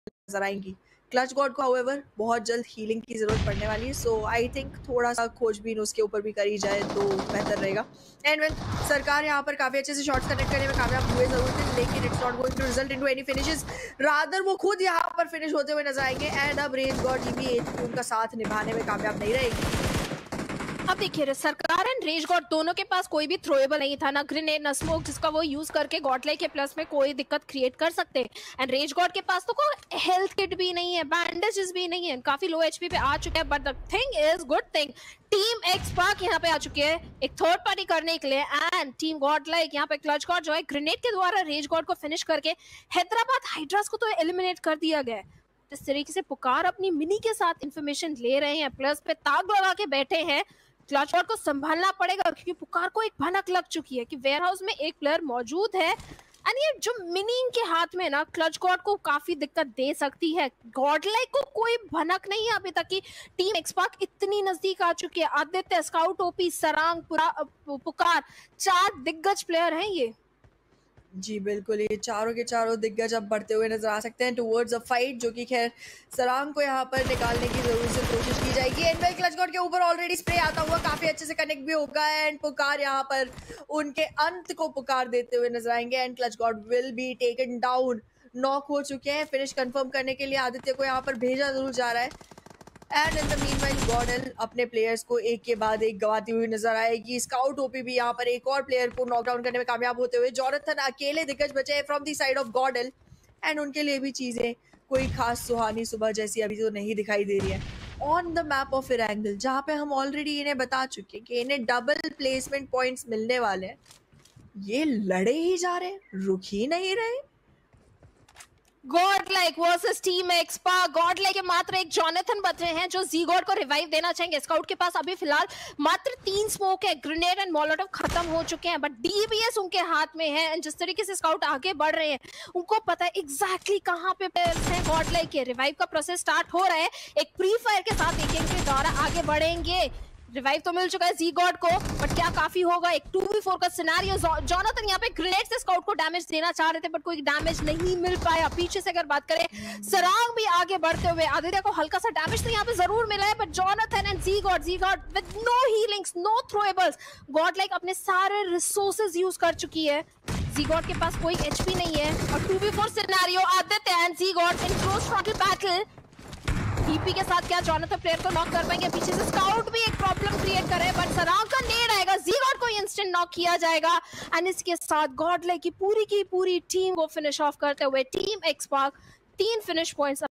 नजर आएंगी। Clutch God को हाउएवर बहुत जल्द हीलिंग की जरूरत पड़ने वाली है, सो आई थिंक थोड़ा सा खोजबीन उसके ऊपर भी करी जाए तो बेहतर रहेगा। एंड वेल सरकार यहाँ पर काफी अच्छे से शॉट्स कनेक्ट करने में कामयाब हुए जरूर थे, लेकिन it's not going to result into any finishes, rather वो खुद यहाँ पर फिनिश होते हुए नजर आएंगे। एंड अब रेज गॉड भी उनका साथ निभाने में कामयाब नहीं रहेगी। अब देखिए सरकार एंड रेज गॉड दोनों के पास कोई भी थ्रोएबल नहीं था, ना ग्रेनेड ना स्मोक, जिसका वो यूज करके गॉडलाइक के प्लस में कोई दिक्कत क्रिएट कर सकते हैं। एंड रेज गॉड के पास तो कोई हेल्थ किट भी नहीं है, बैंडेजेस भी नहीं है, काफी लो एचपी पे आ चुके हैं। But the thing is good thing, team XSpark यहाँ पे आ चुके हैं एक थर्ड पार्टी करने के लिए। एंड टीम गॉडलाइक यहाँ पे क्लच गॉड जो है ग्रेनेड के द्वारा रेज गॉड को फिनिश करके हैदराबाद हाइड्रास को तो एलिमिनेट कर दिया गया है। इस तरीके से पुकार अपनी मिनी के साथ इंफॉर्मेशन ले रहे हैं, प्लस पे ताक लगा के बैठे हैं। क्लच गॉड को संभालना पड़ेगा क्योंकि पुकार को एक भनक लग चुकी है कि वेयरहाउस में एक प्लेयर मौजूद है। एंड ये जो मिनी के हाथ में ना क्लच गॉड को काफी दिक्कत दे सकती है। गॉडलाइक को कोई भनक नहीं है अभी तक की टीम एक्सपार्क इतनी नजदीक आ चुकी है। आदित्य, स्काउट, ओपी, सरांग, पुकार, 4 दिग्गज प्लेयर हैं ये। जी बिल्कुल, ये चारों के चारों दिग्गज अब बढ़ते हुए नजर आ सकते हैं टुवर्ड्स अ फाइट, जो कि खैर सरांग को यहाँ पर निकालने की जरूर से कोशिश की जाएगी। एंड वेल क्लच गॉड के ऊपर ऑलरेडी स्प्रे आता हुआ काफी अच्छे से कनेक्ट भी होगा। एंड पुकार यहाँ पर उनके अंत को पुकार देते हुए नजर आएंगे। And Clutch God will be taken down, knock हो चुके हैं। फिनिश कंफर्म करने के लिए आदित्य को यहाँ पर भेजा जरूर जा रहा है। And in the meanwhile GodL अपने प्लेयर्स को एक के बाद एक गवाती हुई नजर आएगी। स्काउट ओपी भी यहाँ पर एक और प्लेयर को नॉकडाउन करने में कामयाब होते हुए। जॉनथन अकेले दिग्गज बचे हैं from the side of GodL, and उनके लिए भी चीजें कोई खास सुहानी सुबह जैसी अभी तो नहीं दिखाई दे रही है। On the map of Erangel, जहाँ पे हम ऑलरेडी इन्हें बता चुके हैं कि इन्हें डबल प्लेसमेंट पॉइंट्स मिलने वाले हैं, ये लड़े ही जा रहे हैं, रुक ही नहीं रहे। Godlike versus team XSpark, Godlike के मात्र एक जॉनथन बचे हैं जो जी गॉड को रिवाइव देना चाहेंगे। स्काउट के पास अभी फिलहाल मात्र 3 स्मोक है, ग्रेनेड एंड मोलोटोव खत्म हो चुके हैं, बट डीबीएस उनके हाथ में है। एंड जिस तरीके से स्काउट आगे बढ़ रहे हैं उनको पता है एग्जैक्टली कहां पे प्लेयर्स हैं गॉडलाइक के। रिवाइव का प्रोसेस स्टार्ट हो रहा है, एक प्री फायर के साथ एक के द्वारा आगे बढ़ेंगे। रिवाइव तो मिल चुका है जी गॉड को, बट क्या काफी होगा? एक 2v4 का सिनेरियो। जॉनथन यहाँ पे ग्रेनेड से स्काउट को डैमेज देना चाह रहे थे, बट कोई डैमेज नहीं मिल पाया। पीछे से अगर बात करें, सरांग भी आगे बढ़ते हुए, आदित्य को हल्का सा डैमेज तो यहाँ पे जरूर मिला है, but Jonathan and Z God with no healings, no throwables, Godlike अपने सारे रिसोर्सेज यूज कर चुकी है। जी गॉड के पास कोई एचपी नहीं है, और 2v4 scenario, Aditya and Z God in close frontal battle. TP के साथ क्या जॉनथन प्लेयर को नॉक कर पाएंगे? पीछे से स्काउट भी एक प्रॉब्लम क्रिएट कर रहे हैं, बट सरांग का नेड आएगा, जी गॉड को इंस्टेंट नॉक किया जाएगा। एंड इसके साथ गॉडलाइक की पूरी टीम को फिनिश ऑफ करते हुए टीम एक्सपार्क 3 फिनिश पॉइंट्स